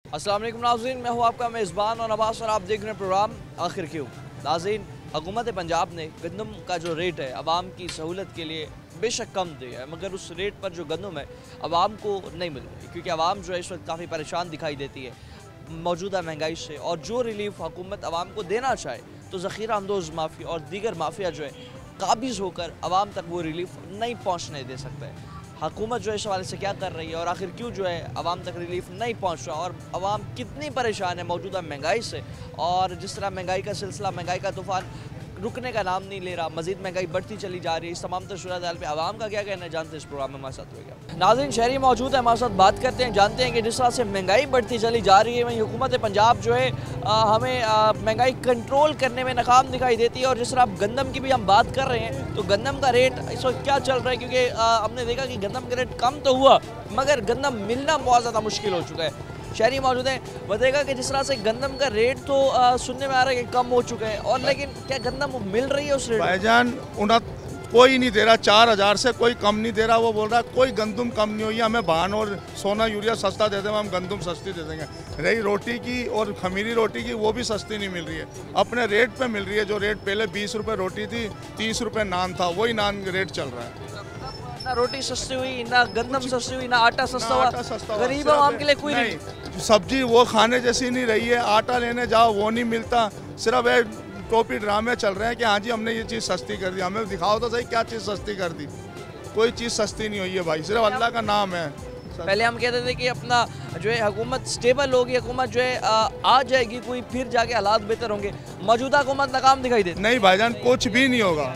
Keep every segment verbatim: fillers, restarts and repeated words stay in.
अस्सलाम वालेकुम नाज़रीन, मैं हूँ आपका मेज़बान और नवाज़ और आप देख रहे हैं प्रोग्राम आखिर क्यों। नाज़रीन, हुकूमत पंजाब ने गंदम का जो रेट है आवाम की सहूलत के लिए बेशक कम दिया है, मगर उस रेट पर जो गंदम है आवाम को नहीं मिल रही, क्योंकि आवाम जो है इस वक्त काफ़ी परेशान दिखाई देती है मौजूदा महंगाई से। और जो रिलीफ हुकूमत आवाम को देना चाहे तो ज़ख़ीरा अंदोज़ माफिया और दीगर माफिया जो है काबिज़ होकर आवाम तक वो रिलीफ नहीं पहुँचने दे सकता है। हुकूमत जो है इस हवाले से क्या कर रही है और आखिर क्यों जो है आवाम तक रिलीफ नहीं पहुंच रहा और आवाम कितनी परेशान है मौजूदा महंगाई से, और जिस तरह महंगाई का सिलसिला, महंगाई का तूफ़ान रुकने का नाम नहीं ले रहा, मजीद महंगाई बढ़ती चली जा रही है। इस तमाम सूरत हाल पे आवाम का क्या कहना है, जानते हैं इस प्रोग्राम में हमारे साथ होगा। नाज़रीन, शहरी मौजूद है हमारे साथ, बात करते हैं, जानते हैं कि जिस तरह से महंगाई बढ़ती चली जा रही है वहीं हुकूमत पंजाब जो है आ, हमें महंगाई कंट्रोल करने में नाकाम दिखाई देती है। और जिस तरह आप गंदम की भी हम बात कर रहे हैं तो गंदम का रेट इस वक्त क्या चल रहा है, क्योंकि आ, हमने देखा कि गंदम का रेट कम तो हुआ मगर गंदम मिलना बहुत ज़्यादा मुश्किल हो चुका है। शहरी मौजूद है, बताएगा कि जिस तरह से गंदम का रेट तो आ, सुनने में आ रहा है कि कम हो चुका है, और लेकिन क्या गंदम मिल रही है उस रेट? भाईजान उन्हें कोई नहीं दे रहा, चार हजार से कोई कम नहीं दे रहा। वो बोल रहा है कोई गंदम कम नहीं हुई है, हमें धान और सोना यूरिया सस्ता दे देंगे, हम गंदम सस्ती दे देंगे। रही रोटी की और खमीरी रोटी की, वो भी सस्ती नहीं मिल रही है, अपने रेट पे मिल रही है। जो रेट पहले बीस रुपए रोटी थी, तीस रुपए नान था, वही नान रेट चल रहा है। ना रोटी सस्ती हुई, ना गंदम सस्ती हुई, ना आटा सस्ता हुआ, गरीब आवाम के लिए कोई नहीं, नहीं। सब्जी वो खाने जैसी नहीं रही है, आटा लेने जाओ वो नहीं मिलता, सिर्फ टोपी ड्रामे चल रहे हैं कि हाँ जी हमने ये चीज़ सस्ती कर दी। हमें दिखाओ तो सही क्या चीज़ सस्ती कर दी, कोई चीज़ सस्ती नहीं हुई है भाई, सिर्फ अल्लाह का नाम है। पहले हम कहते थे कि अपना जो है हुकूमत स्टेबल होगी, हुकूमत जो है आ, आ जाएगी कोई, फिर जाके हालात बेहतर होंगे। मौजूदा हुकूमत नाकाम दिखाई देती। नहीं भाईजान, कुछ भी नहीं होगा,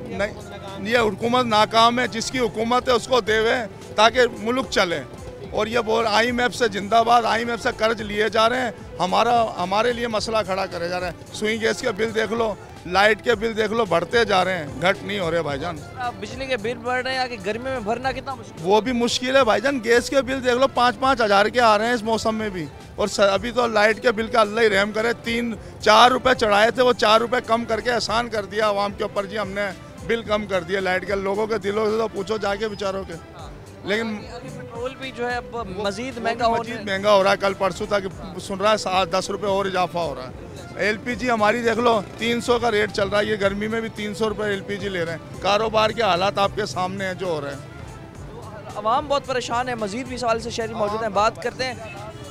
नहीं, ये हुकूमत नाकाम है। जिसकी हुकूमत है उसको देवे ताकि मुल्क चले। और ये बोल आई एम एफ से जिंदाबाद, आई एम एफ से कर्ज लिए जा रहे हैं, हमारा हमारे लिए मसला खड़ा करे जा रहे हैं। सुई गैस के बिल देख लो, लाइट के बिल देख लो, बढ़ते जा रहे हैं, घट नहीं हो रहे भाईजान। बिजली के बिल बढ़ रहे हैं कि गर्मी में भरना कितना मुश्किल, वो भी मुश्किल है भाईजान। गैस के बिल देख लो, पाँच पाँच हज़ार के आ रहे हैं इस मौसम में भी। और अभी तो लाइट के बिल का अल्लाह ही रहम करे, तीन चार रुपये चढ़ाए थे, वो चार रुपये कम करके एहसान कर दिया आवाम के ऊपर जी, हमने बिल कम कर दिया लाइट के। लोगों के दिलों से तो पूछो जाके बेचारों के। लेकिन पेट्रोल भी जो है अब मजीद महंगा हो मजीद महंगा हो रहा है। कल परसों तक सुन रहा है सात दस रुपये और इजाफा हो रहा है। एलपीजी हमारी देख लो, तीन सौ का रेट चल रहा है, ये गर्मी में भी तीन सौ रुपये एलपीजी ले रहे हैं। कारोबार के हालात आपके सामने हैं जो हो रहे हैं। आवाम बहुत परेशान है। मजीद भी सवाल से शहरी मौजूद हैं, बात करते हैं।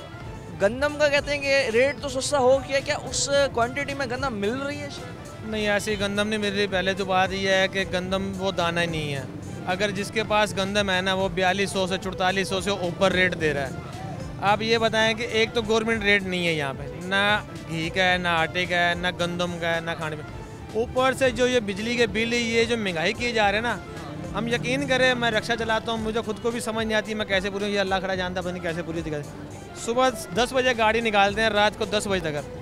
गंदम का कहते हैं कि रेट तो सस्ता हो गया, क्या उस क्वांटिटी में गंदम मिल रही है? नहीं, ऐसी गंदम नहीं मिल रही। पहले तो बात यह है कि गंदम वो दाना ही नहीं है। अगर जिसके पास गंदम है ना, वो बयालीस सौ से चौतालीस सौ से ऊपर रेट दे रहा है। आप ये बताएं कि एक तो गवर्नमेंट रेट नहीं है यहाँ पे, ना घी का है, ना आटे का है, ना गंदम का है, ना खाने में। ऊपर से जो ये बिजली के बिल, ये जो महंगाई किए जा रहे हैं ना, हम यकीन करें, मैं रिक्शा चलाता हूँ, मुझे खुद को भी समझ नहीं आती मैं कैसे पूरी, ये अल्लाह खड़ा जानता, पता नहीं कैसे पूरी दिखाई। सुबह दस बजे गाड़ी निकालते हैं, रात को दस बजे तक।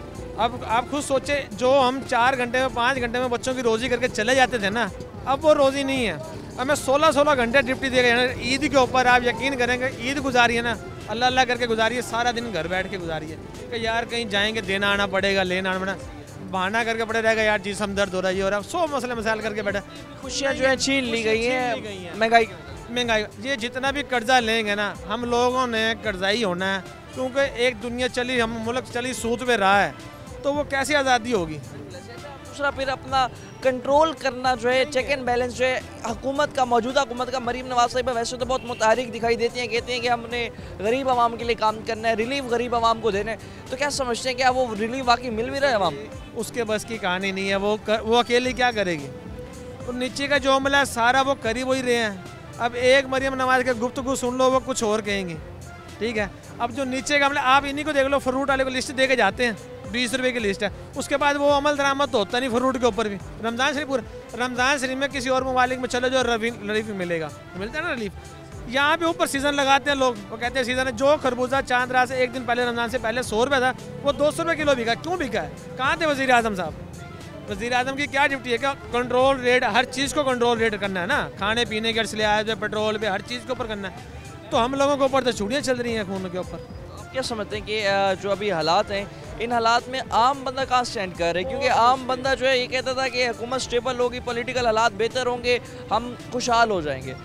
अब आप खुद सोचे, जो हम चार घंटे में पाँच घंटे में बच्चों की रोज़ी करके चले जाते थे ना, अब वो रोज़ी नहीं है। अब मैं सोलह सोलह घंटे ड्यूटी दे गए ईद के ऊपर। आप यकीन करेंगे, ईद गुजारी है ना, अल्लाह अल्लाह करके गुजारी है, सारा दिन घर बैठ के गुजारी है कि यार कहीं जाएंगे, देना आना पड़ेगा, लेना आना पड़ेगा, बहाना करके पड़े रहेगा, यार जिसम दर्द हो रहा है, ये हो रहा है, सौ मसले मसाइल करके बैठा। खुशियाँ जो है छीन ली गई हैं महंगाई महंगाई ये जितना भी कर्जा लेंगे ना, हम लोगों ने कर्जाई होना है, क्योंकि एक दुनिया चली, हम मुल्क चली सूद पे रहा है, तो वो कैसी आज़ादी होगी? दूसरा फिर अपना कंट्रोल करना जो है, चेक एंड बैलेंस जो है हुकूमत का, मौजूदा हुकूमत का। मरीम नवाज साहिबा वैसे तो बहुत मुतहरिक दिखाई देती हैं, कहते हैं कि हमने गरीब आवाम के लिए काम करना है, रिलीफ गरीब आवाम को देना है, तो क्या समझते हैं क्या वो रिलीफ वाकई मिल भी रहा है आवाम? उसके बस की कहानी नहीं है। वो कर, वो अकेली क्या करेगी? तो नीचे का जो अमला है सारा वो कर ही वही रहे हैं। अब एक मरीम नवाज के गुफ्तगू सुन लो, वो कुछ और कहेंगे, ठीक है। अब जो नीचे का अमला, आप इन्हीं को देख लो, फ्रूट वाले को लिस्ट दे के जाते हैं, बीस रुपए की लिस्ट है, उसके बाद वो अमल दरामद तो होता नहीं फ्रूट के ऊपर भी। रमज़ान शरीफ पूरा रमज़ान शरीफ में किसी और ममालिक में चलो जो रिलीफ मिलेगा, मिलता है ना रिलीफ, यहाँ पे ऊपर सीज़न लगाते हैं लोग। वो कहते हैं सीज़न है, जो खरबूजा चांद रात से एक दिन पहले रमज़ान से पहले सौ रुपये था, वो दो सौ रुपये किलो बिका। क्यों बिका है? कहाँ थे वज़ीर आज़म साहब? वज़ीर आज़म की क्या ड्यूटी है? क्या कंट्रोल रेट, हर चीज़ को कंट्रोल रेट करना है ना, खाने पीने के इसलिए आए थे, पेट्रोल पे, हर चीज़ के ऊपर करना है। तो हम लोगों के ऊपर तो चूड़ियाँ चल रही हैं खून के ऊपर। क्या समझते हैं कि जो अभी हालात हैं, इन हालात में आम बंदा कहाँ स्टैंड कर रहे हैं? क्योंकि आम बंदा जो है ये कहता था कि हुकूमत स्टेबल होगी, पॉलिटिकल हालात बेहतर होंगे, हम खुशहाल हो जाएंगे।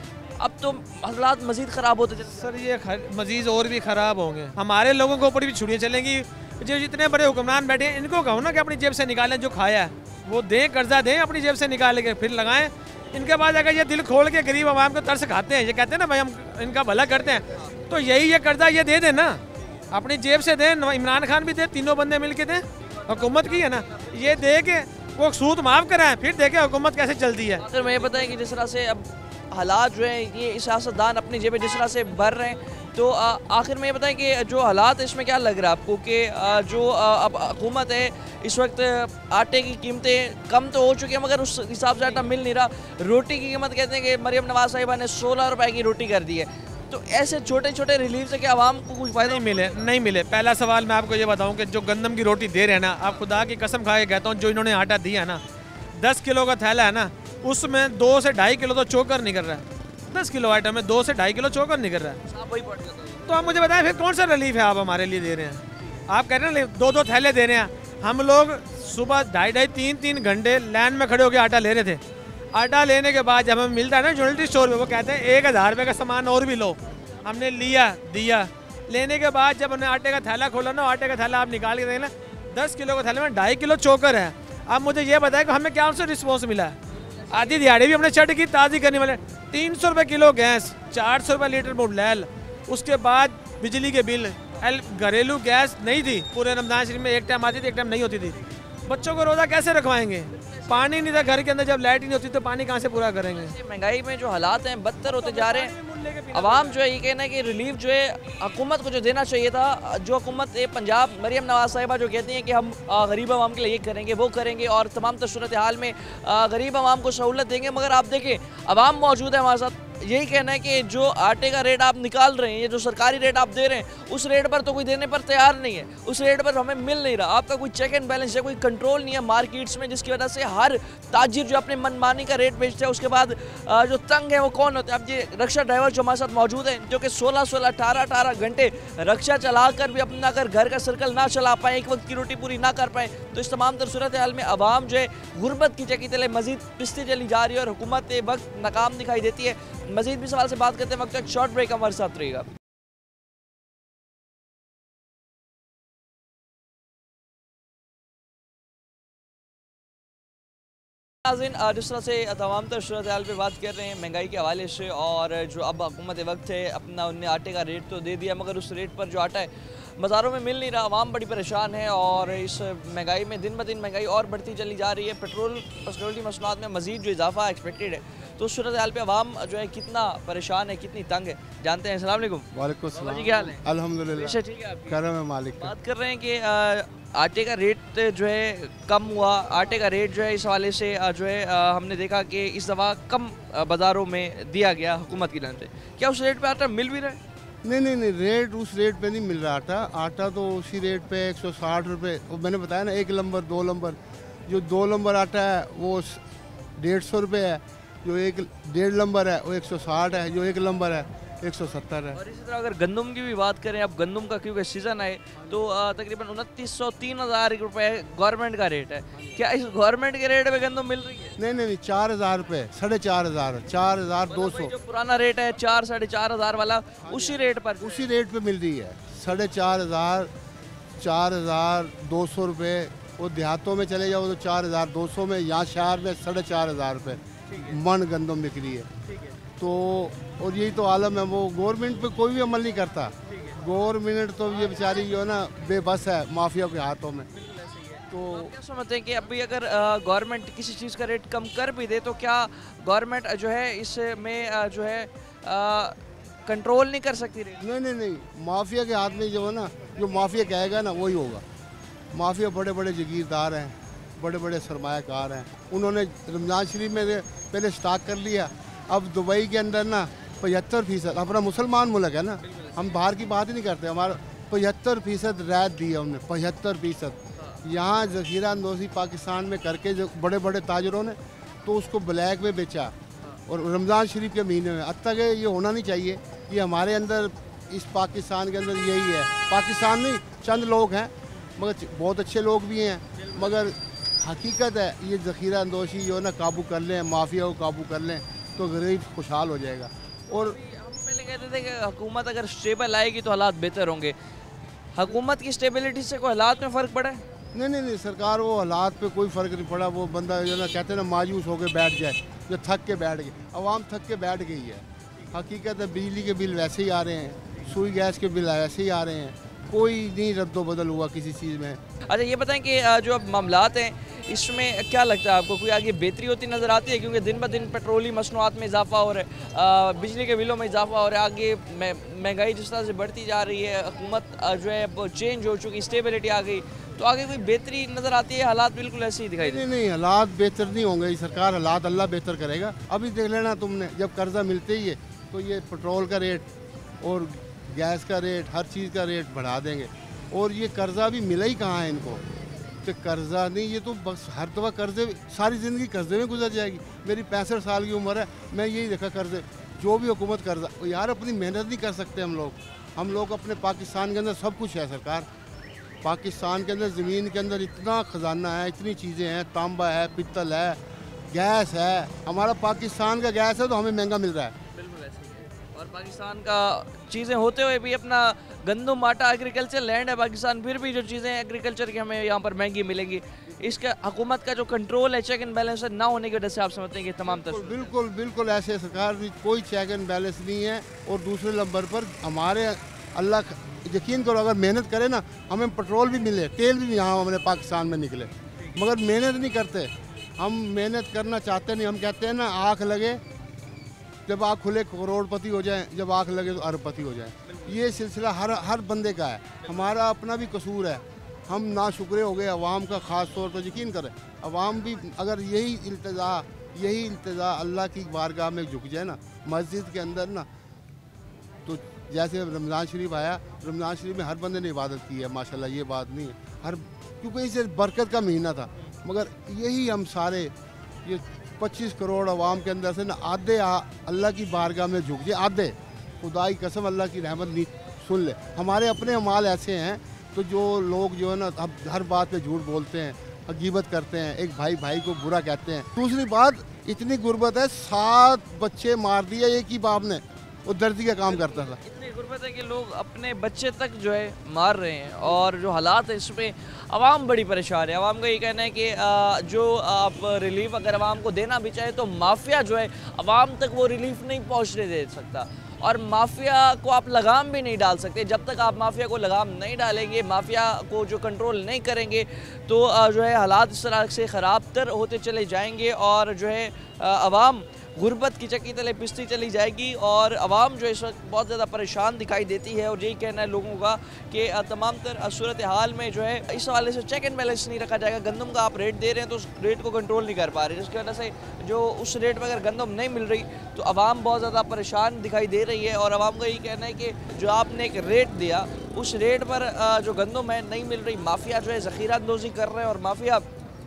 अब तो हालात मजीद ख़राब होते चले। सर ये मजीद और भी ख़राब होंगे, हमारे लोगों के ऊपर भी छुड़ियाँ चलेंगी। जो जितने बड़े हुक्मरान बैठे हैं इनको कहो ना कि अपनी जेब से निकालें, जो खाया है वो दें, कर्जा दें, अपनी जेब से निकाल के फिर लगाएं। इनके बाद अगर ये दिल खोल के गरीब आवाम को तरस खाते हैं, ये कहते हैं ना भाई हम इनका भला करते हैं, तो यही ये कर्जा ये दे दें ना, अपनी जेब से दें। इमरान खान भी दे, तीनों बंदे मिल के दें, हुकूमत की है ना, ये दे के वो सूद माफ़ कराएं, फिर देखें हुकूमत कैसे चलती है। सर मैं ये बताएं कि जिस तरह से अब हालात जो हैं ये सियासतदान अपनी जेबें जिस तरह से भर रहे हैं, तो आखिर में ये बताएं कि जो हालात इसमें क्या लग रहा है आपको कि जो अब हुकूमत है इस वक्त आटे की कीमतें कम तो हो चुकी हैं मगर उस हिसाब से आटा मिल नहीं रहा। रोटी की कीमत कहते हैं कि मरियम नवाज साहिबा ने सोलह रुपए की रोटी कर दी है, तो ऐसे छोटे छोटे रिलीफ से क्या आवाम को कुछ फायदा नहीं मिले? नहीं मिले। पहला सवाल मैं आपको ये बताऊँ कि जो गंदम की रोटी दे रहे हैं ना, आप खुदा की कसम खा के कहता हूँ, जो इन्होंने आटा दिया है ना, दस किलो का थैला है ना, उसमें दो से ढाई किलो तो चोकर निकल रहा है। दस किलो आइटम में दो से ढाई किलो चोकर निकल रहा है। तो आप मुझे बताएं फिर कौन सा रिलीफ है आप हमारे लिए दे रहे हैं? आप कह रहे हैं ना दो दो थैले दे रहे हैं, हम लोग सुबह ढाई ढाई तीन तीन घंटे लाइन में खड़े होकर आटा ले रहे थे। आटा लेने के बाद जब हमें मिलता है ना यूनिटी स्टोर पे, वो कहते हैं एक हज़ार रुपये का सामान और भी लो। हमने लिया, दिया, लेने के बाद जब हमने आटे का थैला खोला ना, आटे का थैला आप निकाल के देना, दस किलो का थैले में ढाई किलो चोकर है। अब मुझे ये बताया कि हमें क्या उनसे रिस्पॉन्स मिला है? आधी दिहाड़ी भी हमने चट की ताज़ी करने वाले, तीन सौ रुपये किलो गैस, चार सौ रुपये लीटर बुलेल, उसके बाद बिजली के बिल, एल घरेलू गैस नहीं थी पूरे रमज़ान शरीफ में, एक टाइम आती थी एक टाइम नहीं होती थी। बच्चों को रोज़ा कैसे रखवाएंगे? पानी नहीं था घर के अंदर, जब लाइट ही नहीं होती तो पानी कहाँ से पूरा करेंगे? महंगाई में जो हालात हैं बदतर होते जा रहे हैं। अवाम जो है ये कहना है कि रिलीफ जो है हुकूमत को जो देना चाहिए था, जो हुकूमत पंजाब मरियम नवाज साहिबा जो कहती हैं कि हम गरीब आवाम के लिए ये करेंगे वो करेंगे और तमाम तर सूरत हाल में गरीब आवाम को सहूलत देंगे, मगर आप देखें अवाम मौजूद है हमारे साथ, यही कहना है कि जो आटे का रेट आप निकाल रहे हैं, ये जो सरकारी रेट आप दे रहे हैं, उस रेट पर तो कोई देने पर तैयार नहीं है, उस रेट पर हमें मिल नहीं रहा। आपका कोई चेक एंड बैलेंस है, कोई कंट्रोल नहीं है मार्केट्स में, जिसकी वजह से हर ताजिर जो अपने मनमानी का रेट बेचते हैं उसके बाद जो तंग है वो कौन होता है? अब ये रक्षा ड्राइवर जो हमारे साथ मौजूद हैं, जो कि सोलह सोलह अठारह अठारह घंटे रक्षा चला कर भी अपना अगर घर का सर्कल ना चला पाए, एक वक्त की रोटी पूरी ना कर पाए, तो इस तमाम तर सूरत हाल में अवाम जो है गुर्बत की चक्की तले मजीद पिसती चली जा रही है और हुकूमत वक्त नाकाम दिखाई देती है। मजीद भी सवाल से बात करते वक्त एक शॉर्ट ब्रेक हमारे साथ रहेगा। नाज़रीन जिस तरह से तमाम तर सूरत हाल पे बात कर रहे हैं महंगाई के हवाले से, और जो अब हुकूमत वक्त है अपना उनने आटे का रेट तो दे दिया मगर उस रेट पर जो आटा है बाज़ारों में मिल नहीं रहा, आवाम बड़ी परेशान है और इस महंगाई में दिन ब दिन महंगाई और बढ़ती चली जा रही है। पेट्रोल पेट्रोल की मसनूआत में मज़ीद जो इजाफा एक्सपेक्टेड है, तो उस सूरत हाल पे आवाम जो है कितना परेशान है, कितनी तंग है, जानते हैं। अस्सलाम वालेकुम। वालेकुम सलाम जी, क्या हाल है? अल्हम्दुलिल्लाह ठीक है आपकी? करम है मालिक का। बात कर रहे हैं कि आटे का रेट जो है कम हुआ, आटे का रेट जो है इस हवाले से जो है हमने देखा कि इस दफ़ा कम बाज़ारों में दिया गया हुकूमत की तरफ से, क्या उस रेट पे आटा मिल भी रहा है? नहीं नहीं नहीं रेट उस रेट पे नहीं मिल रहा आटा। आटा तो उसी रेट पे एक सौ साठ रुपये, वो मैंने बताया ना, एक नंबर दो नंबर, जो दो नंबर आटा है वो डेढ़ सौ रुपये है, जो एक डेढ़ नंबर है वो एक सौ साठ है, जो एक नंबर है एक सौ सत्तर है। और इसी तरह अगर गंदम की भी बात करें, अब गंदम का क्योंकि सीज़न है तो तकरीबन उनतीस सौ तीन हज़ार रुपये गवर्नमेंट का रेट है, क्या इस गवर्नमेंट के रेट पे गंदम मिल रही है? नहीं नहीं नहीं चार हज़ार रुपये, साढ़े चार हज़ार, चार हज़ार दो सौ। जो पुराना रेट है चार साढ़े चार हज़ार वाला, उसी रेट पर उसी रेट पे मिल रही है, साढ़े चार हज़ार, चार हज़ार दो सौ रुपये। वो देहातों में चले जाओ तो चार हज़ार दो सौ में, यहाँ शहर में साढ़े चार हज़ार रुपये मन गंदम बिक रही है। तो और यही तो आलम है, वो गवर्नमेंट पे कोई भी अमल नहीं करता। गवर्नमेंट तो ये बेचारी जो है ना बेबस है माफिया के हाथों में। तो क्या समझते हैं कि अभी अगर गवर्नमेंट किसी चीज़ का रेट कम कर भी दे तो क्या गवर्नमेंट जो है इसमें जो है कंट्रोल नहीं कर सकती रेट? नहीं नहीं नहीं माफिया के हाथ में जो है ना, जो माफिया कहेगा ना वही होगा। माफिया बड़े बड़े जागीरदार हैं, बड़े बड़े सरमायाकार हैं, उन्होंने रमज़ान शरीफ में पहले स्टॉक कर लिया। अब दुबई के अंदर ना पचहत्तर फीसद, अपना मुसलमान मुल्क है ना, हम बाहर की बात ही नहीं करते, हमारा पचहत्तर फीसद रियायत दी है हमने, पचहत्तर फीसद। यहाँ ज़ख़ीरा अंदोज़ी पाकिस्तान में करके जो बड़े बड़े ताजरों ने तो उसको ब्लैक में बेचा, और रमज़ान शरीफ के महीने में। अब तक ये होना नहीं चाहिए। ये हमारे अंदर इस पाकिस्तान के अंदर यही है। पाकिस्तान में चंद लोग हैं मगर बहुत अच्छे लोग भी हैं, मगर हकीकत है ये ज़ख़ीरा अंदोशी जो है ना काबू कर लें, माफिया को काबू कर लें तो गरीब खुशहाल हो जाएगा। और हम पहले कहते थे कि हुकूमत अगर स्टेबल आएगी तो हालात बेहतर होंगे। हुकूमत की स्टेबिलिटी से कोई हालात में फ़र्क पड़ा है? नहीं नहीं नहीं सरकार, वो हालात पे कोई फ़र्क नहीं पड़ा। वो बंदा जो ना कहते हैं ना मायूस होकर बैठ जाए, जो थक के बैठ गए। आवाम थक के बैठ गई है। हकीकत है बिजली के बिल वैसे ही आ रहे हैं, सुई गैस के बिल वैसे ही आ रहे हैं, कोई नहीं रद्दो बदल हुआ किसी चीज़ में। अच्छा ये बताएं कि अ, जो अब मामलात हैं इसमें क्या लगता है आपको, कोई आगे बेहतरी होती नज़र आती है? क्योंकि दिन ब दिन पेट्रोली मसनूआत में इजाफा हो रहा है, अ, बिजली के बिलों में इजाफा हो रहा है, आगे महंगाई जिस तरह से बढ़ती जा रही है, हुकूमत अ, जो है अब चेंज हो चुकी, स्टेबिलिटी आ गई, तो आगे कोई बेहतरी नज़र आती है? हालात बिल्कुल ऐसे ही दिखाई नहीं देते नहीं हालात बेहतर नहीं होंगे। ये सरकार हालात अल्लाह बेहतर करेगा। अभी देख लेना तुमने, जब कर्जा मिलते ही है तो ये पेट्रोल का रेट और गैस का रेट, हर चीज़ का रेट बढ़ा देंगे। और ये कर्जा भी मिला ही कहाँ है इनको, तो कर्जा नहीं, ये तो बस हर दफ़ा कर्जे, सारी ज़िंदगी कर्जे में गुजर जाएगी। मेरी पैंसठ साल की उम्र है, मैं यही देखा कर्जे, जो भी हुकूमत कर्जा, यार अपनी मेहनत नहीं कर सकते हम लोग। हम लोग अपने पाकिस्तान के अंदर सब कुछ है सरकार, पाकिस्तान के अंदर ज़मीन के अंदर इतना ख़जाना है, इतनी चीज़ें हैं, तांबा है, पित्तल है, गैस है। हमारा पाकिस्तान का गैस है तो हमें महंगा मिल रहा है। बिल्कुल ऐसे ही है। और पाकिस्तान का चीज़ें होते हुए भी अपना गंदम आटा एग्रीकल्चर लैंड है पाकिस्तान, फिर भी जो चीज़ें एग्रीकल्चर की हमें यहाँ पर महंगी मिलेंगी, इसका हुकूमत का जो कंट्रोल है, चेक एंड बैलेंस ना होने की वजह से आप समझते हैं कि तमाम बिल्कुल तस्वीर बिल्कुल बिल्कुल ऐसे सरकार भी कोई चेक एंड बैलेंस नहीं है। और दूसरे नंबर पर हमारे अल्लाह, यकीन करो अगर मेहनत करें ना, हमें पेट्रोल भी मिले, तेल भी यहाँ हमारे पाकिस्तान में निकले, मगर मेहनत नहीं करते। हम मेहनत करना चाहते नहीं। हम कहते हैं ना आँख लगे, जब आँख खुले करोड़पति हो जाए, जब आँख लगे तो अरबपति हो जाए। ये सिलसिला हर हर बंदे का है, हमारा अपना भी कसूर है। हम ना शुक्रे हो गए अवाम का, ख़ास तौर पर यकीन करें अवाम भी अगर यही इल्तिजा यही इल्तिजा अल्लाह की बारगाह में झुक जाए ना, मस्जिद के अंदर ना, तो जैसे रमज़ान शरीफ आया, रमज़ान शरीफ में हर बंदे ने इबादत की है माशाल्लाह, ये बात नहीं है हर, क्योंकि इसे बरकत का महीना था। मगर यही हम सारे ये पच्चीस करोड़ अवाम के अंदर से ना आधे अल्लाह की बारगाह में झुक जाए, आधे, खुदाई कसम अल्लाह की रहमत नहीं सुन ले। हमारे अपने अमाल ऐसे हैं तो जो लोग जो है ना अब हर बात पे झूठ बोलते हैं, ग़ीबत करते हैं, एक भाई भाई को बुरा कहते हैं। दूसरी बात, इतनी गुर्बत है, सात बच्चे मार दिए एक ही बाप ने, वो दर्जी का काम करता था। इतनी गुर्बत है कि लोग अपने बच्चे तक जो है मार रहे हैं, और जो हालात है इसमें आवाम बड़ी परेशान है। आवाम का ये कहना है कि आ, जो आप रिलीफ अगर आवाम को देना भी चाहे तो माफिया जो है आवाम तक वो रिलीफ नहीं पहुंचने दे सकता, और माफिया को आप लगाम भी नहीं डाल सकते। जब तक आप माफिया को लगाम नहीं डालेंगे, माफिया को जो कंट्रोल नहीं करेंगे, तो आ, जो है हालात इस तरह से ख़राब तर होते चले जाएंगे, और जो है आवाम गुर्बत की चक्की तले पिसती चली जाएगी, और आवाम जो इस वक्त बहुत ज़्यादा परेशान दिखाई देती है। और यही कहना है लोगों का कि तमाम तर सूरत हाल में जो है इस हवाले से चेक एंड बैलेंस नहीं रखा जाएगा। गंदम का आप रेट दे रहे हैं तो उस रेट को कंट्रोल नहीं कर पा रहे, जिसकी वजह से जो उस रेट पर अगर गंदम नहीं मिल रही तो आवाम बहुत ज़्यादा परेशान दिखाई दे रही है। और आवाम का यही कहना है कि जो आपने एक रेट दिया, उस रेट पर जो गंदम है नहीं मिल रही, माफिया जो है ज़ख़ीरा अंदोज़ी कर रहे हैं, और माफिया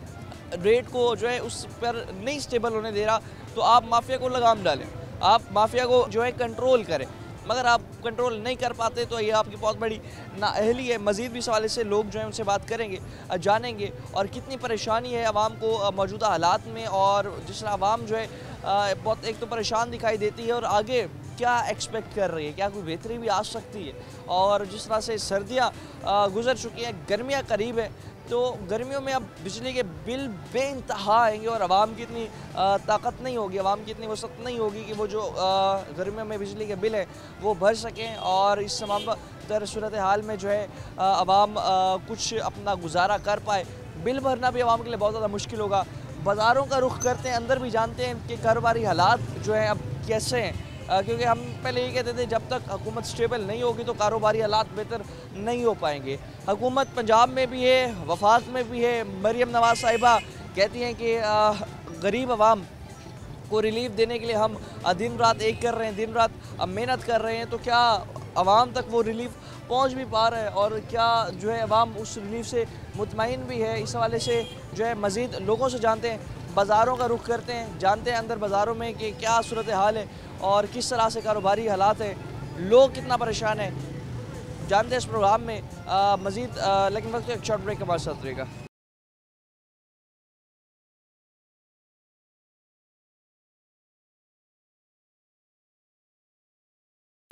रेट को जो है उस पर नहीं स्टेबल होने दे रहा, तो आप माफिया को लगाम डालें, आप माफिया को जो है कंट्रोल करें। मगर आप कंट्रोल नहीं कर पाते तो ये आपकी बहुत बड़ी नाअहली है। मज़ीद भी सवाल से लोग जो हैं उनसे बात करेंगे, जानेंगे, और कितनी परेशानी है आवाम को मौजूदा हालात में, और जिस तरह आवाम जो है बहुत एक तो परेशान दिखाई देती है, और आगे क्या एक्सपेक्ट कर रही है, क्या कोई बेहतरी भी आ सकती है। और जिस तरह से सर्दियाँ गुजर चुकी हैं, गर्मियाँ करीब है, तो गर्मियों में अब बिजली के बिल बेइंतहा आएंगे, और आवाम की इतनी ताकत नहीं होगी, आवाम की इतनी वसत नहीं होगी कि वो जो गर्मियों में बिजली के बिल हैं वो भर सकें। और इस तमाम तर सूरत हाल में जो है आवाम कुछ अपना गुजारा कर पाए। बिल भरना भी आवाम के लिए बहुत ज़्यादा मुश्किल होगा। बाज़ारों का रुख करते हैं, अंदर भी जानते हैं कि कारोबारी हालात जो हैं अब कैसे हैं, क्योंकि हम पहले ये कहते थे जब तक हुकूमत स्टेबल नहीं होगी तो कारोबारी हालात बेहतर नहीं हो पाएंगे। हुकूमत पंजाब में भी है, वफाक में भी है। मरीम नवाज साहिबा कहती हैं कि गरीब आवाम को रिलीफ देने के लिए हम दिन रात एक कर रहे हैं, दिन रात मेहनत कर रहे हैं, तो क्या आवाम तक वो रिलीफ पहुंच भी पा रहा है, और क्या जो है आवाम उस रिलीफ से मुतमईन भी है। इस हवाले से जो है मज़ीद लोगों से जानते हैं, बाज़ारों का रुख करते हैं, जानते हैं अंदर बाज़ारों में कि क्या सूरत हाल है और किस तरह से कारोबारी हालात है, लोग कितना परेशान है, जानते हैं इस प्रोग्राम में मज़ीद। लेकिन वक्त एक शॉर्ट ब्रेक के बाद साथ रहेगा।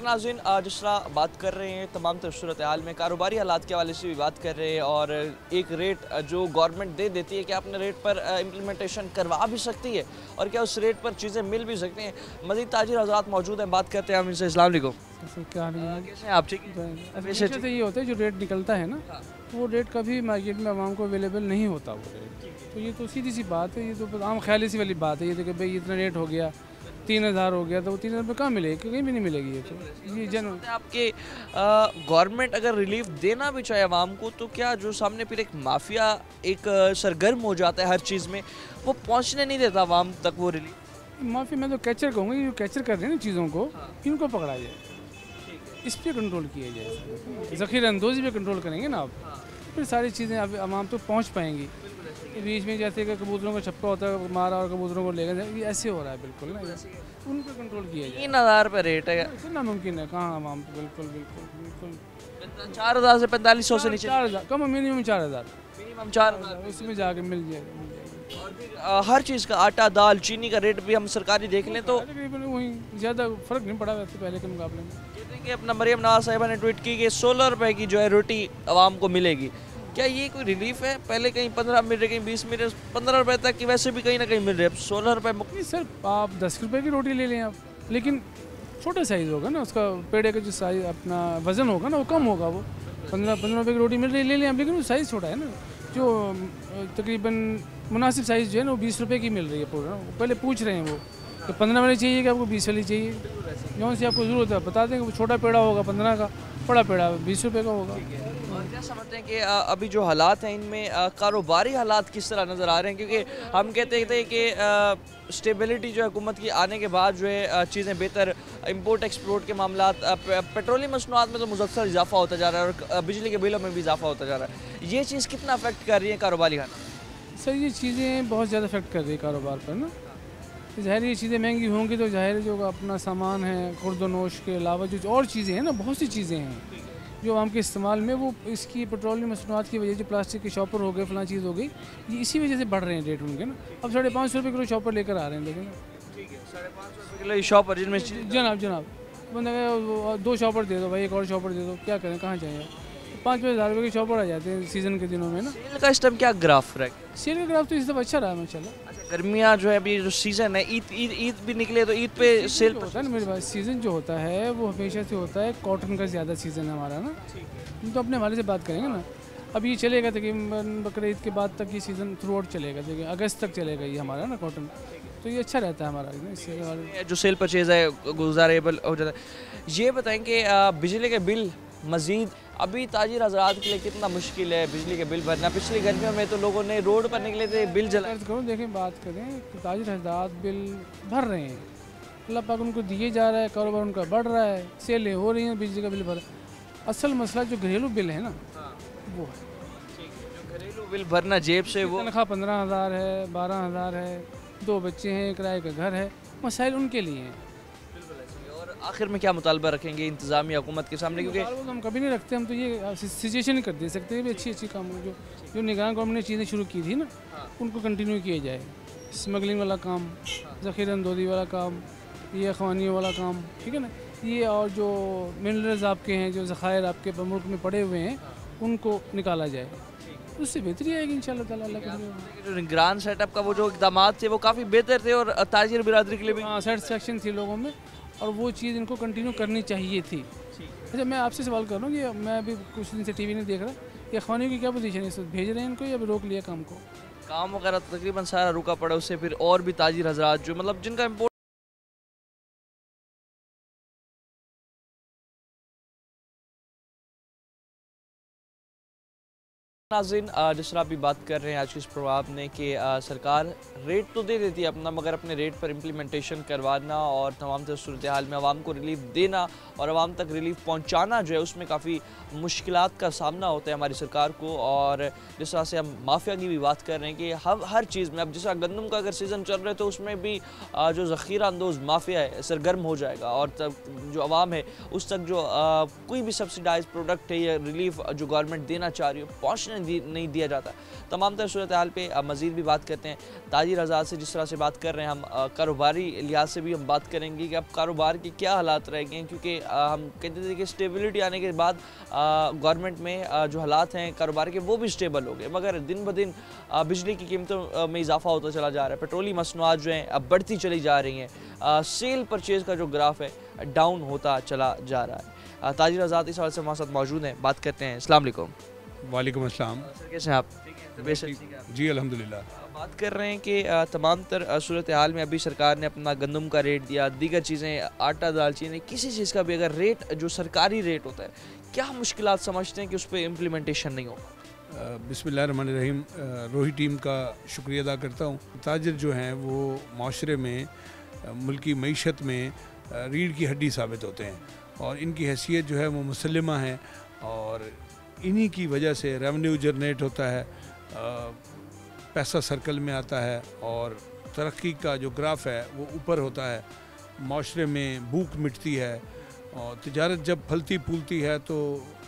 नाज़रीन, जिस तरह बात कर रहे हैं तमाम तरह सूरत हाल में, कारोबारी हालात के हवाले से भी बात कर रहे हैं और एक रेट जो गवर्नमेंट दे देती है कि आपने रेट पर इम्प्लीमेंटेशन करवा भी सकती है और क्या उस रेट पर चीज़ें मिल भी सकती हैं। मज़ीद ताजिर हज़रात मौजूद हैं, बात करते हैं हम इनसे। अस्सलाम वालेकुम। क्या कैसे हैं आप? ठीक वैसे तो ये होता है जो रेट निकलता है ना, वो रेट कभी मार्केट में आवाम को अवेलेबल नहीं होता वो रेट, तो ये तो सीधी सी बात है, ये तो आम ख्याली सी वाली बात है। ये तो कि भाई इतना रेट हो गया, तीन हज़ार हो गया, तो वो तीन हज़ार रुपये कहाँ मिलेगी? कहीं भी नहीं मिलेगी। ये तो ये जन आपके गवर्नमेंट अगर रिलीफ देना भी चाहे आवाम को, तो क्या जो सामने फिर एक माफिया एक सरगर्म हो जाता है हर चीज़ में, वो पहुँचने नहीं देता आवाम तक वो रिलीफ? माफी मैं तो कैचर कहूँगा, ये जो कैचर कर रहे हैं ना चीज़ों को, इनको पकड़ा जाए, इस पर कंट्रोल किया जाए। ज़ख़ीरा अंदोज़ी पे कंट्रोल करेंगे ना आप, फिर सारी चीज़ें अब आवाम तक पहुँच पाएंगी। बीच में जैसे कि कबूतरों का छप्पा होता है, मारा और कबूतरों को ले गए, ये ऐसे हो रहा है बिल्कुल ना, उन पर कंट्रोल किया जाए। तीन हज़ार रुपये रेट है, इतना मुमकिन है कहाँ आवाम तो बिल्कुल बिल्कुल बिल्कुल चार हज़ार से पैंतालीस सौ से नीचे चार हज़ार कम, मिनिमम चार हज़ार मिनिमम चार हज़ार उसमें जाके मिल जाएगा मिल जाएगा। और फिर आ, हर चीज़ का आटा, दाल, चीनी का रेट भी हम सरकारी देख लें तो तकरीबन वही, ज़्यादा फ़र्क नहीं पड़ा वैसे पहले के मुकाबले में। कहते हैं कि अपना मरियम नवाज साहिबा ने ट्वीट की कि सोलह रुपए की जो है रोटी आवाम को मिलेगी। क्या ये कोई रिलीफ है? पहले कहीं पंद्रह मिल रहे, कहीं बीस मिल रहे, पंद्रह रुपए तक की वैसे भी कहीं ना कहीं मिल रहे, अब सोलह रुपए नहीं सर, आप दस रुपए की रोटी ले लें आप, लेकिन छोटा साइज़ होगा ना उसका, पेड़े का जो साइज़ अपना वज़न होगा ना वो कम होगा। वो पंद्रह पंद्रह रुपये की रोटी मिल रही ले लें आप, लेकिन वो साइज़ छोटा है ना। जो तकरीबन मुनासिब साइज़ जो है ना वो बीस रुपये की मिल रही है पूरा। पहले पूछ रहे हैं वो कि पंद्रह वाली चाहिए कि आपको बीस वाली चाहिए, जौन सी आपको ज़रूरत है बता देंगे। वो छोटा पेड़ा होगा पंद्रह का, बड़ा पेड़ा बीस रुपये का होगा। और क्या समझते हैं कि आ, अभी जो हालात हैं इनमें आ, कारोबारी हालात किस तरह नज़र आ रहे हैं? क्योंकि हम कहते थे कि स्टेबिलिटी जो है हुकूमत की आने के बाद जो है चीज़ें बेहतर, इंपोर्ट एक्सपोर्ट के मामला, पेट्रोलियम मसनूआत में तो मुसलसल इजाफा होता जा रहा है और बिजली के बिलों में भी इजाफा होता जा रहा है। ये चीज़ कितना अफेक्ट कर रही है कारोबारी हालात? सर ये चीज़ें बहुत ज़्यादा अफेक्ट कर रही है कारोबार पर ना। ज़ाहिर ये चीज़ें महंगी होंगी तो ज़ाहिर जो अपना सामान है, खुर्दनोश के अलावा जो और चीज़ें हैं ना, बहुत सी चीज़ें हैं जो आम के इस्तेमाल में, वो इसकी पेट्रोलियम मसनूआत की वजह से प्लास्टिक के शॉपर हो गए, फलां चीज़ हो गई, ये इसी वजह से बढ़ रहे हैं रेट उनके ना। अब साढ़े पाँच सौ रुपये किलो शॉपर लेकर आ रहे हैं, लेकिन ठीक है साढ़े पाँच सौ रुपये किलो शॉपर, जिनमें जनाब जनाब बंदा दो शॉपर दे दो भाई, एक और शॉपर दे दो, क्या करें, कहाँ जाएँ? पाँच पाँच हज़ार रुपये के शॉपर आ जाते हैं सीज़न के दिनों में ना। सेल का इस टाइम क्या ग्राफ रहा है? सेल का ग्राफ तो इस दफ़ा अच्छा रहा है माशाल्लाह। गर्मियाँ जो है अभी जो सीज़न है, ईद ईद ईद भी निकले तो ईद पे सेल होता है ना मेरे पास। सीज़न जो होता है वो हमेशा से होता है, कॉटन का ज़्यादा सीज़न है हमारा ना। हम तो अपने हवाले से बात करेंगे ना, अब ये चलेगा तकरीबन बकरीद ईद के बाद तक ये सीज़न थ्रू आउट चलेगा, देखिए अगस्त तक चलेगा ये हमारा ना कॉटन, तो ये अच्छा रहता है हमारा इससे जो सेल परचेज़ है गुजारेबल हो जाता है। ये बताएं कि बिजली के बिल मज़ीद अभी ताजिर हज़रात के लिए कितना मुश्किल है बिजली के बिल भरना? पिछली गर्मियों में तो लोगों ने रोड पर निकले थे, बिल जला करो। देखें बात करें कि ताजिर हज़रात बिल भर रहे हैं, अल्लाह पाक उनको दिए जा रहा है, कारोबार उनका बढ़ रहा है, सेलें हो रही हैं, बिजली का बिल भर। असल मसला जो घरेलू बिल है ना वो है, जो घरेलू बिल भरना जेब से, वो तनख्वाह पंद्रह हज़ार है, बारह हज़ार है, दो बच्चे हैं, किराए का घर है, मसाइल उनके लिए हैं। और आखिर में क्या मुतालबा रखेंगे इंतज़ामिया हुकूमत के सामने? क्योंकि हम कभी नहीं रखते, हम तो ये सिचुएशन कर दे सकते हैं अच्छी अच्छी काम जो जो निगरान गवर्नमेंट ने चीज़ें शुरू की थी ना, उनको कंटिन्यू किया जाए। स्मगलिंग वाला काम, ज़ख़ीरा अंदोज़ी वाला काम, ये अखवानी वाला काम, ठीक है ना, ये और जो मिनरल्स आपके हैं, जो ज़ख़ायर आपके मुल्क में पड़े हुए हैं, उनको निकाला जाए, उससे बेहतरी आएगी इंशाल्लाह ताला। जो निगरान सेटअप का वो जो इक़दाम थे वो काफ़ी बेहतर थे और ताजिर बिरादरी के लिए भी सेटिस्फेक्शन थी लोगों में, और वो चीज़ इनको कंटिन्यू करनी चाहिए थी। अच्छा मैं आपसे सवाल कर रहा हूँ कि मैं अभी कुछ दिन से टीवी नहीं देख रहा, ये अखबारों की क्या पोजीशन है, इस वक्त भेज रहे हैं इनको या रोक लिया काम को? काम वगैरह तकरीबन सारा रुका पड़ा, उससे फिर और भी ताजिर हज़रात जो मतलब जिनका इम्पोर्ट नाज़रीन, जिस तरह अभी बात कर रहे हैं आज के इस प्रोग्राम में कि सरकार रेट तो दे देती है अपना, मगर अपने रेट पर इम्प्लीमेंटेशन करवाना और तमाम तरह सूरत हाल में आवाम को रिलीफ देना और आवाम तक रिलीफ पहुंचाना जो है उसमें काफ़ी मुश्किलात का सामना होता है हमारी सरकार को। और जिस तरह से हम माफिया की भी बात कर रहे हैं कि हम हर चीज़ में, अब जिस तरह गंदम का अगर सीज़न चल रहा है तो उसमें भी जो ज़ख़ीरा अंदोज़ माफिया है सरगर्म हो जाएगा और तब जो आवाम है उस तक जो कोई भी सब्सिडाइज प्रोडक्ट है या रिलीफ जो गवर्नमेंट देना चाह रही है पहुँचने दी, नहीं दिया जाता। तमाम तरह सूरत हाल पे मज़ीद भी बात करते हैं। ताजिर आज़ाद से जिस तरह से बात कर रहे हैं हम, कारोबारी लिहाज से भी हम बात करेंगे कि अब कारोबार के क्या हालात रह गए हैं, क्योंकि हम कहते थे कि स्टेबिलिटी आने के बाद गवर्नमेंट में आ, जो हालात हैं कारोबार के वो भी स्टेबल हो गए, मगर दिन ब दिन बिजली की कीमतों में इजाफा होता चला जा रहा है, पेट्रोली मसनूआत जो हैं अब बढ़ती चली जा रही हैं, सेल परचेज़ का जो ग्राफ है डाउन होता चला जा रहा है। ताजिर आज़ाद इस हवाले से हमारे साथ मौजूद हैं, बात करते हैं। अस्सलाम वालेकुम। वालेकुम अस्सलाम। सर कैसे हैं आप? जी अल्हम्दुलिल्लाह। बात कर रहे हैं कि तमाम तर सूरत हाल में अभी सरकार ने अपना गंदम का रेट दिया, दीगर चीज़ें, आटा दाल चीनी, किसी चीज़ का भी अगर रेट जो सरकारी रेट होता है, क्या मुश्किलात समझते हैं कि उस पर इम्प्लीमेंटेशन नहीं होगा? बिस्मिल्लाहिर्रहमानिर्रहीम। रोही टीम का शुक्रिया अदा करता हूँ। ताजिर जो हैं वो माशरे में, मुल्की मईशत में रीढ़ की हड्डी साबित होते हैं और इनकी हैसियत जो है वो मुसल्लिमा है और इन्हीं की वजह से रेवेन्यू जनरेट होता है, पैसा सर्कल में आता है और तरक्की का जो ग्राफ है वो ऊपर होता है, माशरे में भूख मिटती है और तिजारत जब फलती फूलती है तो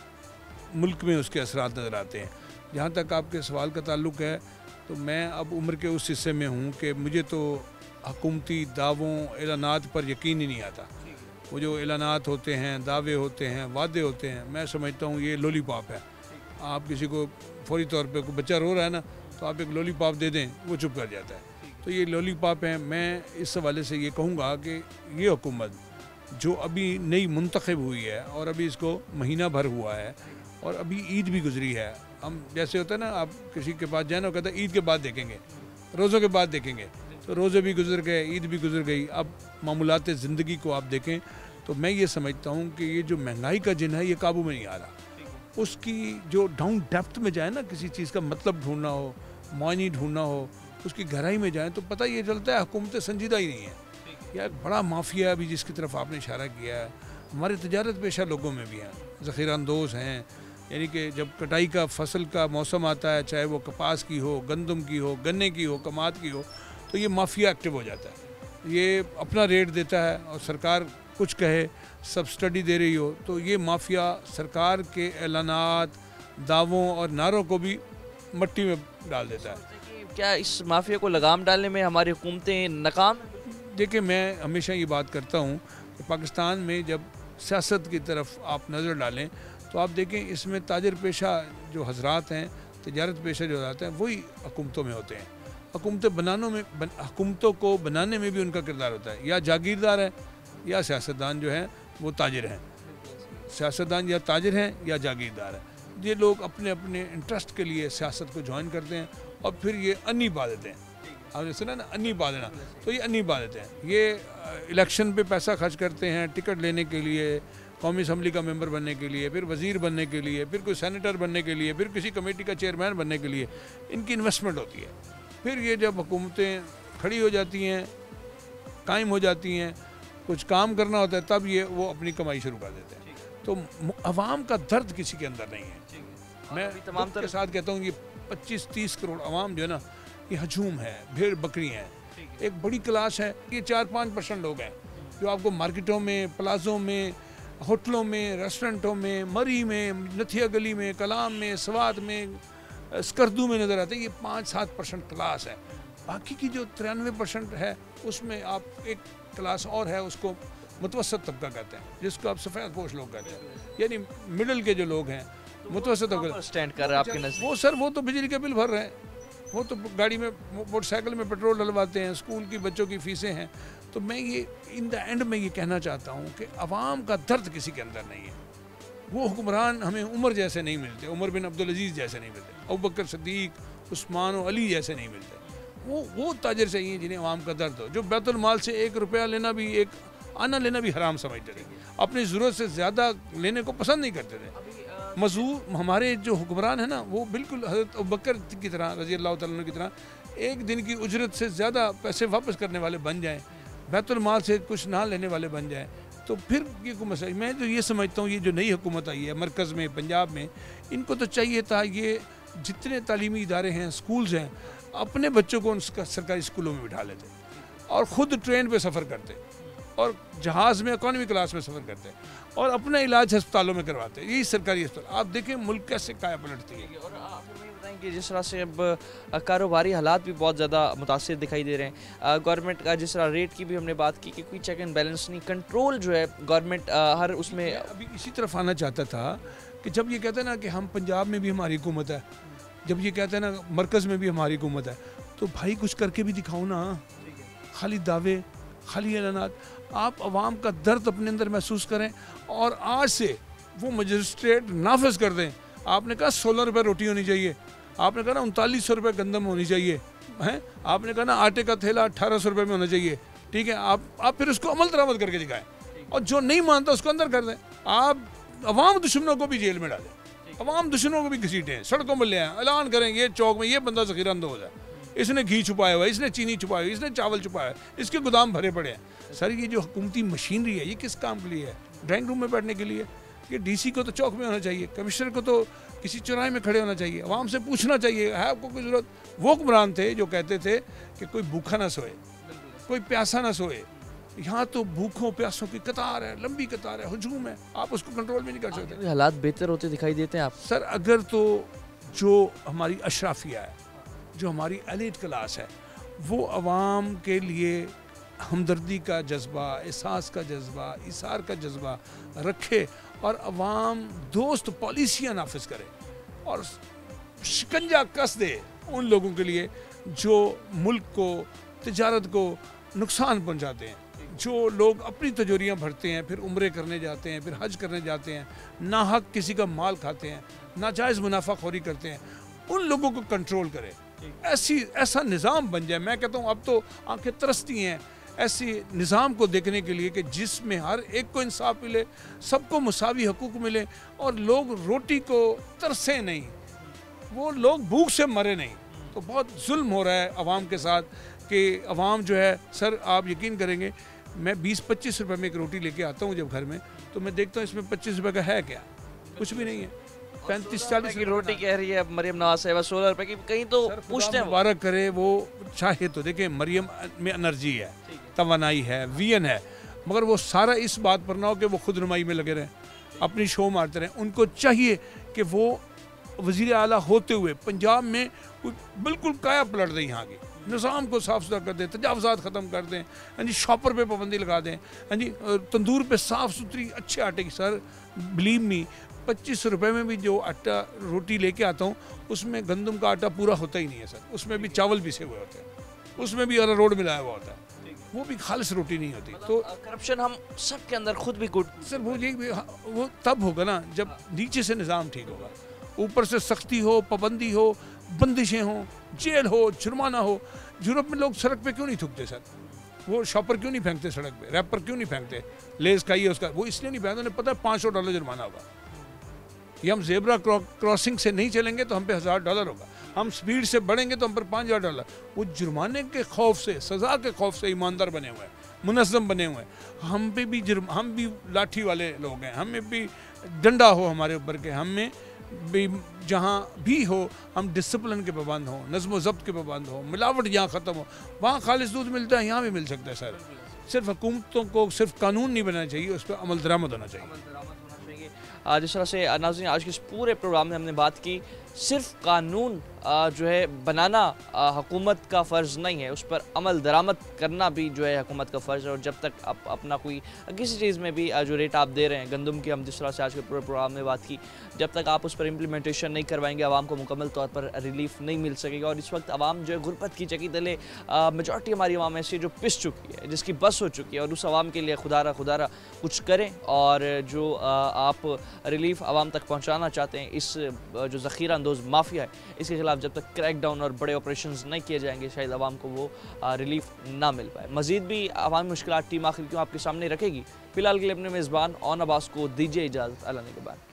मुल्क में उसके असरात नज़र आते हैं। जहाँ तक आपके सवाल का ताल्लुक़ है तो मैं अब उम्र के उस हिस्से में हूँ कि मुझे तो हुकूमती दावों एलानात पर यकीन ही नहीं आता। वो जो एलानात होते हैं, दावे होते हैं, वादे होते हैं, मैं समझता हूँ ये लॉलीपॉप है। आप किसी को फौरी तौर पे कोई बच्चा रो रहा है ना तो आप एक लॉलीपॉप दे दें, वो चुप कर जाता है। तो ये लॉलीपॉप है। मैं इस हवाले से ये कहूँगा कि ये हुकूमत जो अभी नई मुंतखब हुई है और अभी इसको महीना भर हुआ है और अभी ईद भी गुजरी है, हम जैसे होता है ना, आप किसी के पास जाना कहता है ईद के बाद देखेंगे, रोज़ों के बाद देखेंगे, तो रोज़े भी गुजर गए, ईद भी गुजर गई। अब मामूलात ज़िंदगी को आप देखें तो मैं ये समझता हूँ कि ये जो महंगाई का जिन है ये काबू में नहीं आ रहा। उसकी जो डाउन डेप्थ में जाए ना, किसी चीज़ का मतलब ढूंढना हो, मायने ढूंढना हो, उसकी गहराई में जाए तो पता ये चलता है हुकूमतें संजीदा ही नहीं है। यह एक बड़ा माफिया अभी जिसकी तरफ आपने इशारा किया है, हमारे तजारत पेशा लोगों में भी हैं, ज़ख़ीरा अंदोज़ हैं। यानी कि जब कटाई का फसल का मौसम आता है, चाहे वो कपास की हो, गंदम की हो, गन्ने की हो, कमात की हो, तो ये माफिया एक्टिव हो जाता है। ये अपना रेट देता है और सरकार कुछ कहे, सब्सिडी दे रही हो, तो ये माफिया सरकार के ऐलानात, दावों और नारों को भी मट्टी में डाल देता है। क्या इस माफिया को लगाम डालने में हमारी हुकूमतें नाकाम? देखिए, मैं हमेशा ये बात करता हूँ कि पाकिस्तान में जब सियासत की तरफ आप नज़र डालें तो आप देखें इसमें ताजर पेशा जो हजरात हैं, तजारत पेशा जो हजरात हैं, वही हुकूमतों में होते हैं। हुकूमतें बनानों में बन, हुकूमतों को बनाने में भी उनका किरदार होता है। या जागीरदार है या सियासतदान जो हैं वो ताजिर हैं। सियासतदान या ताजिर हैं या जागीरदार है। ये लोग अपने अपने इंटरेस्ट के लिए सियासत को ज्वाइन करते हैं और फिर ये अन्नी बादतें, आपने सुना ना अन्नी बादना, तो ये अन्नी बादतें हैं। ये इलेक्शन पे पैसा खर्च करते हैं टिकट लेने के लिए, कौमी असम्बली का मेंबर बनने के लिए, फिर वज़ीर बनने के लिए, फिर कोई सेनेटर बनने के लिए, फिर किसी कमेटी का चेयरमैन बनने के लिए इनकी इन्वेस्टमेंट होती है। फिर ये जब हुकूमतें खड़ी हो जाती हैं, कायम हो जाती हैं, कुछ काम करना होता है, तब ये वो अपनी कमाई शुरू कर देते हैं। तो अवाम का दर्द किसी के अंदर नहीं है। मैं तमाम तरह के साथ कहता हूँ ये पच्चीस तीस करोड़ अवाम जो है ना, ये हजूम है, भेड़ बकरी हैं। एक बड़ी क्लास है, ये चार पाँच परसेंट लोग हैं जो आपको मार्केटों में, प्लाजों में, होटलों में, रेस्टोरेंटों में, मरी में, नथिया गली में, कलाम में, सवात में, स्कर्दू में नज़र आते हैं। ये पाँच सात परसेंट क्लास है। बाकी की जो तिरानवे परसेंट है उसमें आप एक क्लास और है, उसको मुतवसत तबका कहते हैं, जिसको आप सफ़ेद पोश लोग कहते हैं, यानी मिडल के जो लोग हैं, मुतवसत तबका स्टैंड कर रहे हैं आपके नज़र। वो सर वो तो बिजली के बिल भर रहे हैं, वो तो गाड़ी में, मोटरसाइकिल में पेट्रोल डलवाते हैं, स्कूल की बच्चों की फ़ीसें हैं। तो मैं ये इन द एंड में ये कहना चाहता हूँ कि अवाम का दर्द किसी के अंदर नहीं है। वो हुक्मरान हमें उमर जैसे नहीं मिलते, उमर बिन अब्दुल अजीज़ जैसे नहीं मिलते, अबू बकर सिद्दीक, उस्मान और अली जैसे नहीं मिलते। वो वो ताजर चाहिए जिन्हें अवाम का दर्द हो, जो बैतुल माल से एक रुपया लेना भी, एक आना लेना भी हराम समझते थे, अपनी ज़रूरत से ज़्यादा लेने को पसंद नहीं करते थे। मजदूर हमारे जो हुक्मरान है ना, वो बिल्कुल हज़रत अबू बकर की तरह, रज़ी अल्लाह तआला अन्हु की तरह, एक दिन की उजरत से ज़्यादा पैसे वापस करने वाले बन जाएँ, बैतुल माल से कुछ ना लेने वाले बन जाएँ, तो फिर ये कोई मसला। मैं तो ये समझता हूँ ये जो नई हुकूमत आई है मरकज़ में, पंजाब में, इनको तो चाहिए था ये जितने तालीमी इदारे हैं, स्कूल्स हैं, अपने बच्चों को उनका सरकारी स्कूलों में बिठा लेते और ख़ुद ट्रेन पे सफ़र करते और जहाज़ में इकॉनमी क्लास में सफ़र करते और अपना इलाज अस्पतालों में करवाते। यही सरकारी अस्पताल। आप देखें मुल्क कैसे काया पलटती है। और आप हमें कि जिस तरह से अब कारोबारी हालात भी बहुत ज़्यादा मुतासिर दिखाई दे रहे हैं, गवर्नमेंट का जिस तरह रेट की भी हमने बात की कि कोई चेक एंड बैलेंस नहीं, कंट्रोल जो है गवर्नमेंट हर उसमें। अभी इसी तरफ आना चाहता था कि जब ये कहते हैं ना कि हम पंजाब में भी हमारी हुकूमत है, जब ये कहते हैं ना मरकज़ में भी हमारी हुकूमत है, तो भाई कुछ करके भी दिखाओ ना। खाली दावे, खाली ऐलानात। आप आवाम का दर्द अपने अंदर महसूस करें और आज से वो मजिस्ट्रेट नाफिज कर दें। आपने कहा सोलह रुपये रोटी होनी चाहिए, आपने कहा ना उनतालीस सौ रुपये गंदम होनी चाहिए, हैं, आपने कहा ना आटे का थैला अट्ठारह सौ रुपये में होना चाहिए, ठीक है। आप आप फिर उसको अमल दरामद करके दिखाएं और जो नहीं मानता उसको अंदर कर दें। आप अवाम दुश्मनों को भी जेल में डालें, अवाम दुश्मनों को भी घसीटें, सड़कों पर ले आएँ, ऐलान करेंगे चौक में ये बंदा ज़ख़ीराअंदोज़ है, इसने घी छुपाया हुआ है, इसने चीनी छुपाई हुई, इसने चावल छुपाया है, इसके गोदाम भरे पड़े हैं। सर ये जो हुकूमती मशीनरी है ये किस काम के लिए है? ड्राइंग रूम में बैठने के लिए? कि डीसी को तो चौक में होना चाहिए, कमिश्नर को तो किसी चौराहे में खड़े होना चाहिए, आवाम से पूछना चाहिए है आपको कोई ज़रूरत। वो हुक्मरान थे जो कहते थे कि कोई भूखा ना सोए, कोई प्यासा ना सोए। यहाँ तो भूखों प्यासों की कतार है, लंबी कतार है, हुजूम है, आप उसको कंट्रोल भी नहीं कर सकते। हालात बेहतर होते दिखाई देते हैं आप? सर अगर तो जो हमारी अशराफिया है, जो हमारी एलीट क्लास है, वो आवाम के लिए हमदर्दी का जज्बा, एहसास का जज्बा, इसार का जज्बा रखे और अवाम दोस्त पॉलिसियाँ नाफिज करे और शिकंजा कस दे उन लोगों के लिए जो मुल्क को, तिजारत को नुकसान पहुंचाते हैं, जो लोग अपनी तजोरियाँ भरते हैं, फिर उम्रे करने जाते हैं, फिर हज करने जाते हैं, नाहक किसी का माल खाते हैं, नाजायज़ मुनाफाखोरी करते हैं, उन लोगों को कंट्रोल करे। ऐसी ऐसा निज़ाम बन जाए। मैं कहता हूँ अब तो आंखें तरसती हैं ऐसी निज़ाम को देखने के लिए कि जिसमें हर एक को इंसाफ मिले, सबको मुसावी हकूक़ मिले और लोग रोटी को तरसे नहीं, वो लोग भूख से मरे नहीं। तो बहुत जुल्म हो रहा है अवाम के साथ कि अवाम जो है, सर आप यकीन करेंगे मैं बीस पच्चीस रुपए में एक रोटी लेके आता हूँ जब घर में, तो मैं देखता हूँ इसमें पच्चीस रुपए का है क्या, कुछ भी नहीं है। पैंतीस चालीस की रोटी कह रही है मरियम नवाज साहिबा, सोलह रुपए की। कहीं तो पूछते हैं मुबारक करे वो चाहे तो। देखिए मरियम में एनर्जी है, तवानाई है, वीएन है, मगर वो सारा इस बात पर ना हो कि वो खुद नुमाई में लगे रहें, अपनी शो मारते रहें। उनको चाहिए कि वो वज़ीर आला होते हुए पंजाब में बिल्कुल काया पलट दें, यहाँ की निज़ाम को साफ सुथरा कर दें, तजावज़ात ख़त्म कर दें, हाँ जी, शॉपर पे पाबंदी लगा दें, हाँ जी, तंदूर पे साफ़ सुथरी अच्छे आटे की। सर बिलीव मी, पच्चीस रुपए में भी जो आटा रोटी लेके आता हूँ उसमें गंदम का आटा पूरा होता ही नहीं है सर, उसमें भी चावल पिसे हुए होते हैं, उसमें भी अरारोट मिलाया हुआ होता है, वो भी खालिश रोटी नहीं होती। तो करप्शन हम सब के अंदर खुद भी गुड सर वो ये वो तब होगा ना जब नीचे से निज़ाम ठीक होगा, ऊपर से सख्ती हो, पाबंदी हो, बंदिशें हो, जेल हो, जुर्माना हो। यूरोप में लोग सड़क पे क्यों नहीं थूकते सर? वो शॉपर क्यों नहीं फेंकते सड़क पे, रैपर क्यों नहीं फेंकते, लेस खाइए उसका, वो इसलिए नहीं फेंकते, उन्हें पता है पाँच सौ डॉलर जुर्माना होगा। ये हम जेब्रा क्रॉसिंग से नहीं चलेंगे तो हम पे हज़ार डॉलर होगा, हम स्पीड से बढ़ेंगे तो हम पर पाँच हज़ार डॉलर। वो जुर्माने के खौफ से, सज़ा के खौफ से ईमानदार बने हुए हैं, मुनज़्ज़म बने हुए हैं। हम पे भी जुर्म, हम भी लाठी वाले लोग हैं, हमें भी डंडा हो हमारे ऊपर के, हमें भी जहाँ भी हो हम डिसिप्लिन के पाबंद हों, नज़्म व ज़ब्त के पाबंद हों, मिलावट यहाँ ख़त्म हो। वहाँ खालिश दूध मिलता है, यहाँ भी मिल सकता है सर। सिर्फ हुकूमतों को सिर्फ कानून नहीं बनाना चाहिए, उस पर अमल दरामद होना चाहिए। जिस तरह से नाज़रीन आज के इस पूरे प्रोग्राम में हमने बात की, सिर्फ कानून जो है बनाना हुकूमत का फ़र्ज़ नहीं है, उस पर अमल दरामद करना भी जो है हुकूमत का फ़र्ज़ है। और जब तक आप अपना कोई किसी चीज़ में भी जो रेट आप दे रहे हैं, गंदम की हम जिस तरह से आज के पूरे प्रोग्राम में बात की, जब तक आप उस पर इम्प्लीमेंटेशन नहीं करवाएंगे आवाम को मुकम्मल तौर पर रिलीफ नहीं मिल सकेगा। और इस वक्त आवाम जो है गुरबत की चकी तले, मेजॉरिटी हमारी आवाम ऐसी जो पिस चुकी है, जिसकी बस हो चुकी है, और उस आवाम के लिए खुदारा खुदारा कुछ करें और जो आप रिलीफ आवाम तक पहुँचाना चाहते हैं, इस जो ज़ख़ीरा अंदोज़ माफिया है, इसके खिलाफ जब तक क्रैक डाउन और बड़े ऑपरेशंस नहीं किए जाएंगे शायद आवाम को वो रिलीफ ना मिल पाए। मज़ीद भी आवामी मुश्किलात टीम आखिर क्यों आपके सामने रखेगी। फिलहाल के लिए अपने मेज़बान ऑन अब्बास को दीजिए इजाज़त। अल्लाह ने के बाद।